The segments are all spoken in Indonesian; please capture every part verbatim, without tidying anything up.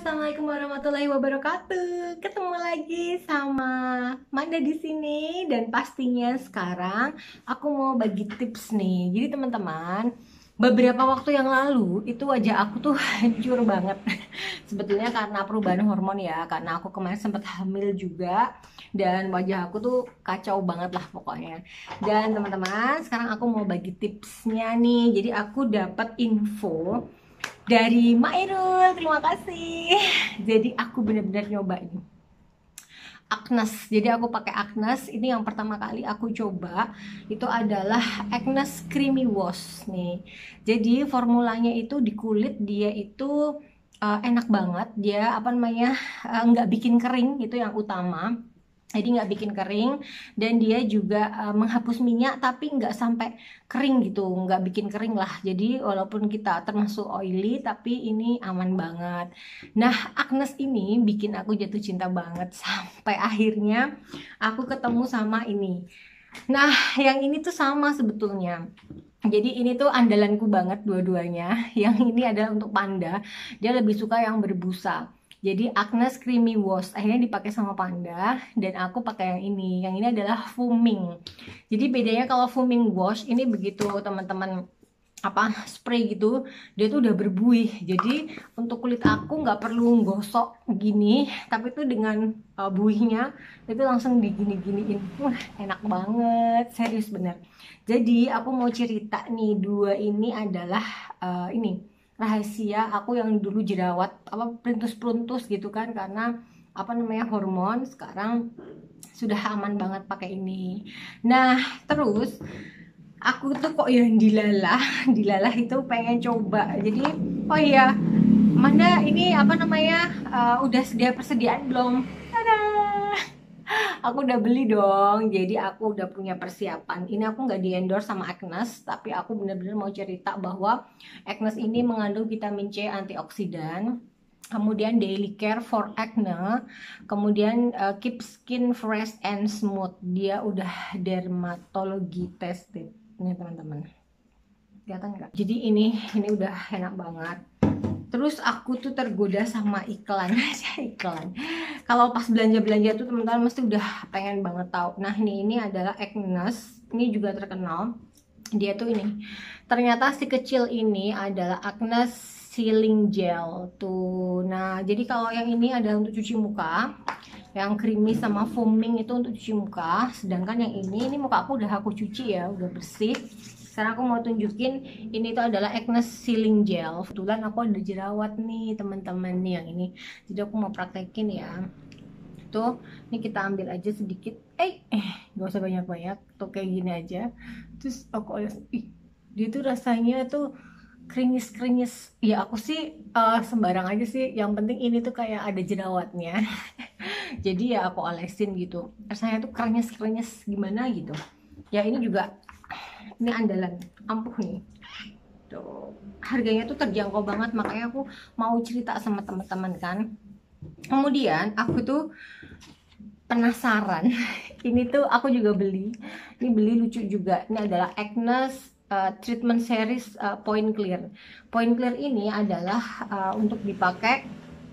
Assalamualaikum warahmatullahi wabarakatuh. Ketemu lagi sama Manda di sini dan pastinya sekarang aku mau bagi tips nih. Jadi teman-teman, beberapa waktu yang lalu itu wajah aku tuh hancur banget. Sebetulnya karena perubahan hormon ya, karena aku kemarin sempat hamil juga dan wajah aku tuh kacau banget lah pokoknya. Dan teman-teman, sekarang aku mau bagi tipsnya nih. Jadi aku dapat info dari Mak Irul, terima kasih. Jadi aku benar-benar nyoba ini Agnes. Jadi aku pakai Agnes. Ini yang pertama kali aku coba. Itu adalah Agnes Creamy Wash nih. Jadi formulanya itu di kulit dia itu uh, enak banget. Dia apa namanya uh, nggak bikin kering, itu yang utama. Jadi nggak bikin kering dan dia juga uh, menghapus minyak tapi nggak sampai kering gitu, nggak bikin kering lah. Jadi walaupun kita termasuk oily tapi ini aman banget. Nah, Agnes ini bikin aku jatuh cinta banget sampai akhirnya aku ketemu sama ini. Nah, yang ini tuh sama sebetulnya. Jadi ini tuh andalanku banget dua-duanya. Yang ini adalah untuk Panda, dia lebih suka yang berbusa. Jadi Agnes Creamy Wash akhirnya dipakai sama Panda dan aku pakai yang ini. Yang ini adalah foaming. Jadi bedanya kalau foaming wash ini begitu teman-teman apa spray gitu, dia tuh udah berbuih. Jadi untuk kulit aku nggak perlu gosok gini, tapi tuh dengan uh, buihnya itu langsung digini-giniin. Wah, enak banget, serius bener. Jadi aku mau cerita nih, dua ini adalah uh, ini rahasia aku yang dulu jerawat apa perintus-perintus gitu kan, karena apa namanya hormon. Sekarang sudah aman banget pakai ini. Nah, terus aku tuh kok yang dilalah dilalah itu pengen coba. Jadi oh iya Manda, ini apa namanya uh, udah sedia persediaan belum? Tada! Aku udah beli dong, jadi aku udah punya persiapan. Ini aku nggak di endorse sama Agnes, tapi aku bener-bener mau cerita bahwa Agnes ini mengandung vitamin C antioksidan, kemudian daily care for acne, kemudian uh, keep skin fresh and smooth. Dia udah dermatologi tested nih teman-teman, kelihatan nggak? Jadi ini ini udah enak banget. Terus aku tuh tergoda sama iklan aja iklan. Kalau pas belanja-belanja tuh teman-teman mesti udah pengen banget tahu. Nah ini ini adalah Agnes, ini juga terkenal. Dia tuh ini ternyata si kecil ini adalah Agnes Sealing Gel tuh. Nah jadi kalau yang ini adalah untuk cuci muka, yang creamy sama foaming itu untuk cuci muka. Sedangkan yang ini, ini muka aku udah aku cuci ya, udah bersih. Sekarang aku mau tunjukin ini tuh adalah Agnes Sealing Gel. Kebetulan aku ada jerawat nih teman-teman nih yang ini. Jadi aku mau praktekin ya. Tuh, ini kita ambil aja sedikit. Eh, eh, gak usah banyak-banyak. Tuh kayak gini aja. Terus aku oles. Ih, dia tuh rasanya tuh krenyes-krenyes. Ya aku sih uh, sembarang aja sih. Yang penting ini tuh kayak ada jerawatnya. Jadi ya aku olesin gitu. Rasanya tuh krenyes-krenyes gimana gitu. Ya ini juga, ini andalan ampuh nih. Tuh, harganya tuh terjangkau banget, makanya aku mau cerita sama teman-teman kan. Kemudian aku tuh penasaran. Ini tuh aku juga beli. Ini beli lucu juga. Ini adalah Agnes uh, Treatment Series uh, Point Clear. Point Clear ini adalah uh, untuk dipakai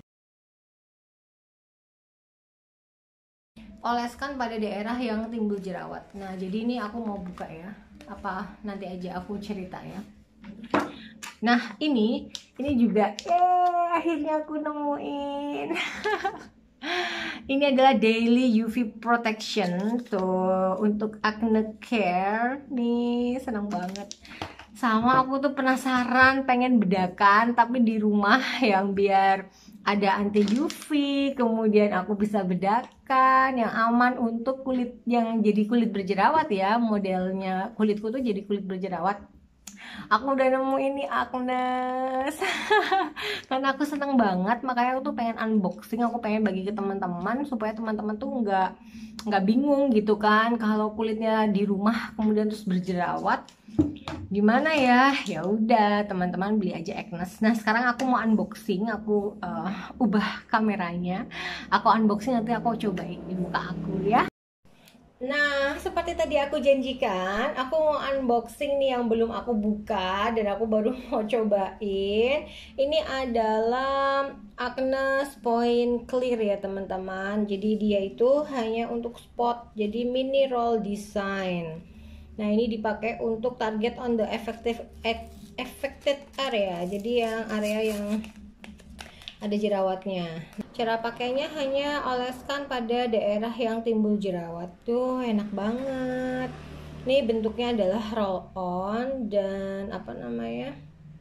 oleskan pada daerah yang timbul jerawat. Nah, jadi ini aku mau buka ya. Apa nanti aja aku cerita ya. Nah, ini ini juga eh akhirnya aku nemuin. Ini adalah Daily U V Protection tuh untuk acne care. Nih, senang banget. Sama aku tuh penasaran pengen bedakan tapi di rumah yang biar ada anti U V, kemudian aku bisa bedakan yang aman untuk kulit yang jadi kulit berjerawat ya. Modelnya kulitku tuh jadi kulit berjerawat. Aku udah nemu ini Agnes. Karena aku seneng banget, makanya aku tuh pengen unboxing, aku pengen bagi ke teman-teman supaya teman-teman tuh nggak nggak bingung gitu kan kalau kulitnya di rumah kemudian terus berjerawat. Gimana ya? Ya udah teman-teman beli aja Agnes. Nah sekarang aku mau unboxing, aku uh, ubah kameranya, aku unboxing nanti aku cobain di muka aku ya. Nah, seperti tadi aku janjikan, aku mau unboxing nih yang belum aku buka dan aku baru mau cobain. Ini adalah Agnes Point Clear ya teman-teman. Jadi dia itu hanya untuk spot, jadi mini roll design. Nah, ini dipakai untuk target on the effective affected area. Jadi yang area yang ada jerawatnya. Cara pakainya hanya oleskan pada daerah yang timbul jerawat. Tuh enak banget. Ini bentuknya adalah roll on dan apa namanya?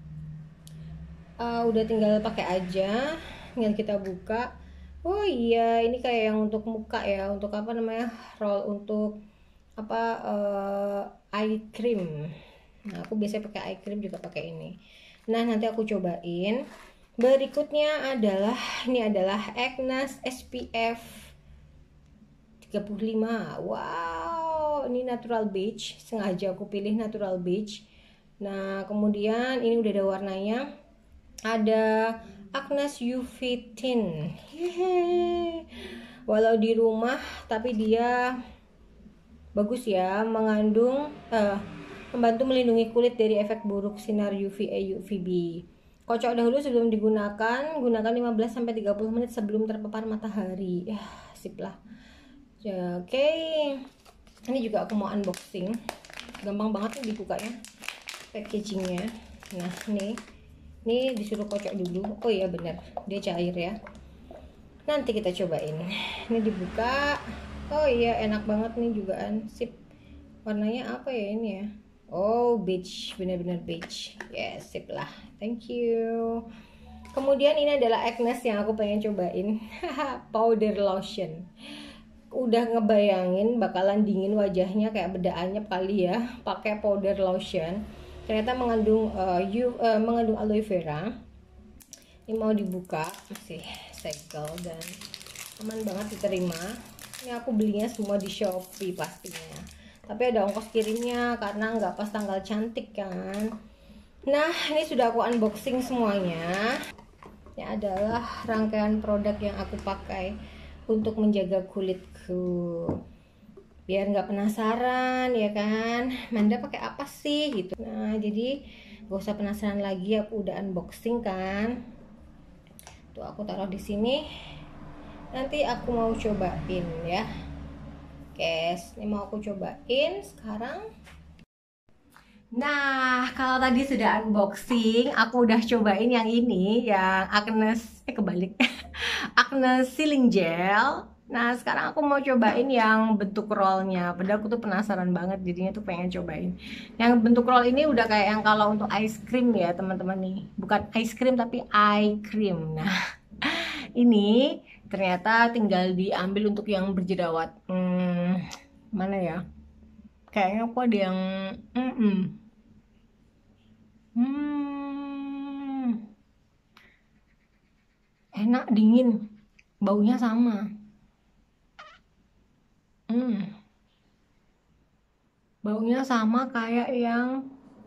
Uh, udah tinggal pakai aja. Tinggal kita buka. Oh iya, ini kayak yang untuk muka ya, untuk apa namanya? Roll untuk apa uh, eye cream. Nah, aku biasanya pakai eye cream juga pakai ini. Nah, nanti aku cobain. Berikutnya adalah ini adalah Agnes S P F tiga puluh lima. Wow, ini natural beige. Sengaja aku pilih natural beige. Nah, kemudian ini udah ada warnanya. Ada Agnes U V Tint. Hehe. Walau di rumah tapi dia bagus ya, mengandung uh, membantu melindungi kulit dari efek buruk sinar U V A U V B. Kocok dahulu sebelum digunakan, gunakan lima belas sampai tiga puluh menit sebelum terpapar matahari. Ya, sip lah. Ya, oke. Okay. Ini juga aku mau unboxing. Gampang banget nih dibukanya. Packagingnya. Nah, nih. Ini disuruh kocok dulu. Oh iya benar, dia cair ya. Nanti kita cobain. Ini dibuka. Oh iya, enak banget nih jugaan. Sip. Warnanya apa ya ini ya? Oh, beige, benar-benar beige. Yes, sip lah. Thank you. Kemudian ini adalah Agnes yang aku pengen cobain. Powder lotion. Udah ngebayangin bakalan dingin wajahnya kayak beda anyep kali ya. Pakai powder lotion. Ternyata mengandung uh, you, uh, mengandung aloe vera. Ini mau dibuka, masih segel dan aman banget diterima. Ini aku belinya semua di Shopee pastinya. Tapi ada ongkos kirimnya karena nggak pas tanggal cantik kan. Nah, ini sudah aku unboxing semuanya. Ini adalah rangkaian produk yang aku pakai untuk menjaga kulitku. Biar nggak penasaran ya kan, Manda pakai apa sih gitu. Nah, jadi gak usah penasaran lagi, aku udah unboxing kan. Tuh aku taruh di sini. Nanti aku mau cobain ya. Guys, ini mau aku cobain sekarang. Nah, kalau tadi sudah unboxing, aku udah cobain yang ini, yang Agnes, eh kebalik, Agnes Sealing Gel. Nah, sekarang aku mau cobain yang bentuk rollnya. Padahal aku tuh penasaran banget, jadinya tuh pengen cobain. Yang bentuk roll ini udah kayak yang kalau untuk ice cream ya, teman-teman nih. Bukan ice cream tapi eye cream. Nah, ini ternyata tinggal diambil untuk yang berjerawat. Hmm, mana ya? Kayaknya aku ada yang mm -mm. Hmm, enak, dingin, baunya sama. Hmm, baunya sama kayak yang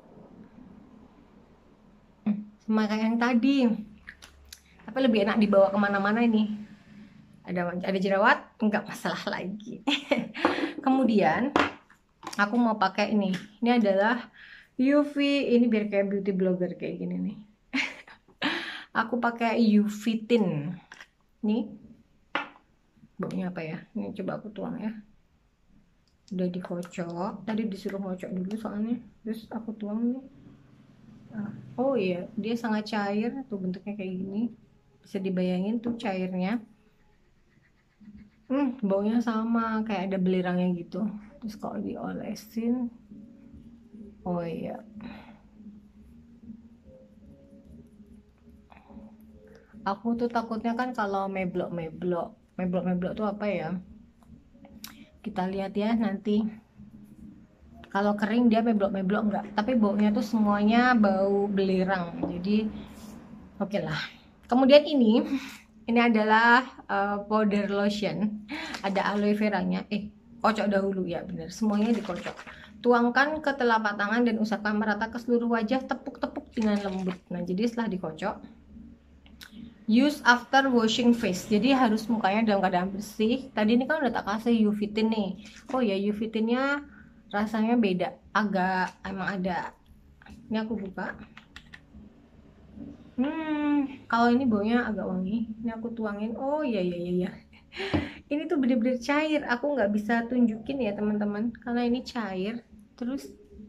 sama kayak yang tadi. Tapi lebih enak dibawa kemana-mana ini. Ada ada jerawat, nggak masalah lagi. Kemudian aku mau pakai ini. Ini adalah U V, ini biar kayak beauty blogger kayak gini nih. Aku pakai U V Tint. Nih. Baunya apa ya? Ini coba aku tuang ya. Udah dikocok. Tadi disuruh ngocok dulu soalnya. Terus aku tuang nih. Oh iya, dia sangat cair. Tuh bentuknya kayak gini. Bisa dibayangin tuh cairnya. Hmm, baunya sama, kayak ada belirangnya gitu. Terus kalau diolesin, oh iya, aku tuh takutnya kan kalau meblok-meblok, meblok-meblok tuh apa ya? Kita lihat ya nanti. Kalau kering dia meblok-meblok enggak, tapi baunya tuh semuanya bau belirang. Jadi oke okay lah. Kemudian ini, ini adalah uh, powder lotion. Ada aloe veranya. Eh, kocok dahulu ya, bener. Semuanya dikocok. Tuangkan ke telapak tangan dan usahakan merata ke seluruh wajah, tepuk-tepuk dengan lembut. Nah, jadi setelah dikocok, use after washing face. Jadi harus mukanya dalam keadaan bersih. Tadi ini kan udah tak kasih U V tint nih. Oh ya, U V tintnya rasanya beda, agak emang ada. Ini aku buka. Hmm, kalau ini baunya agak wangi. Ini aku tuangin. Oh iya iya iya. iya. Ini tuh bener-bener cair. Aku nggak bisa tunjukin ya teman-teman, karena ini cair. Terus,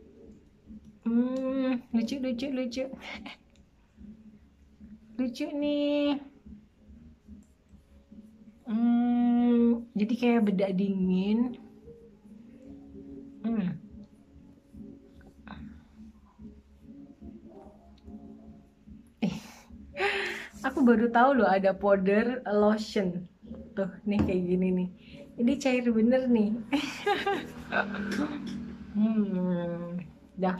hmm, lucu lucu lucu, lucu nih. Hmm, jadi kayak bedak dingin. Hmm. Aku baru tahu loh ada powder lotion. Tuh, nih kayak gini nih. Ini cair bener nih. hmm, dah.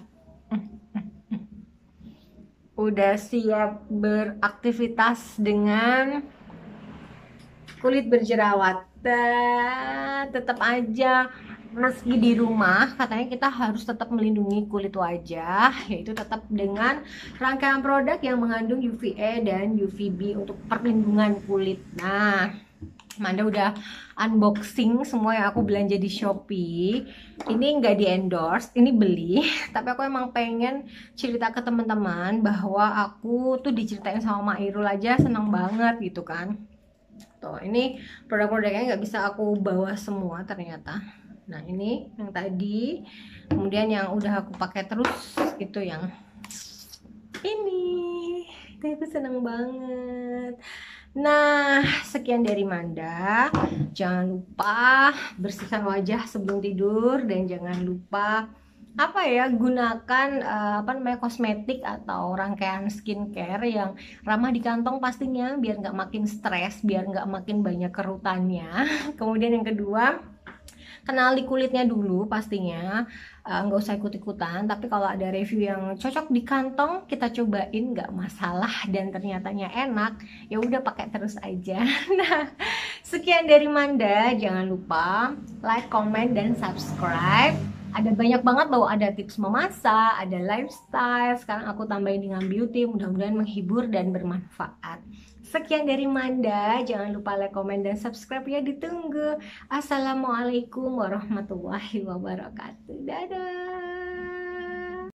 Udah siap beraktivitas dengan kulit berjerawat. Dan tetap aja meski di rumah katanya kita harus tetap melindungi kulit wajah, yaitu tetap dengan rangkaian produk yang mengandung U V A dan U V B untuk perlindungan kulit. Nah, Manda udah unboxing semua yang aku belanja di Shopee. Ini nggak di endorse, ini beli. Tapi aku emang pengen cerita ke teman-teman bahwa aku tuh diceritain sama Mak Irul aja seneng banget gitu kan. Tuh, ini produk-produknya nggak bisa aku bawa semua ternyata. Nah, ini yang tadi. Kemudian yang udah aku pakai terus itu yang ini. Itu seneng banget. Nah, sekian dari Manda. Jangan lupa bersihkan wajah sebelum tidur dan jangan lupa apa ya gunakan uh, apa namanya kosmetik atau rangkaian skincare yang ramah di kantong pastinya, biar nggak makin stres, biar nggak makin banyak kerutannya. Kemudian yang kedua, kenali kulitnya dulu pastinya, nggak uh, usah ikut-ikutan. Tapi kalau ada review yang cocok di kantong, kita cobain, nggak masalah dan ternyatanya enak, ya udah pakai terus aja. Nah, sekian dari Manda. Jangan lupa like, comment, dan subscribe. Ada banyak banget loh, ada tips memasak, ada lifestyle, sekarang aku tambahin dengan beauty. Mudah-mudahan menghibur dan bermanfaat. Sekian dari Manda, jangan lupa like, komen, dan subscribe ya, ditunggu. Assalamualaikum warahmatullahi wabarakatuh. Dadah.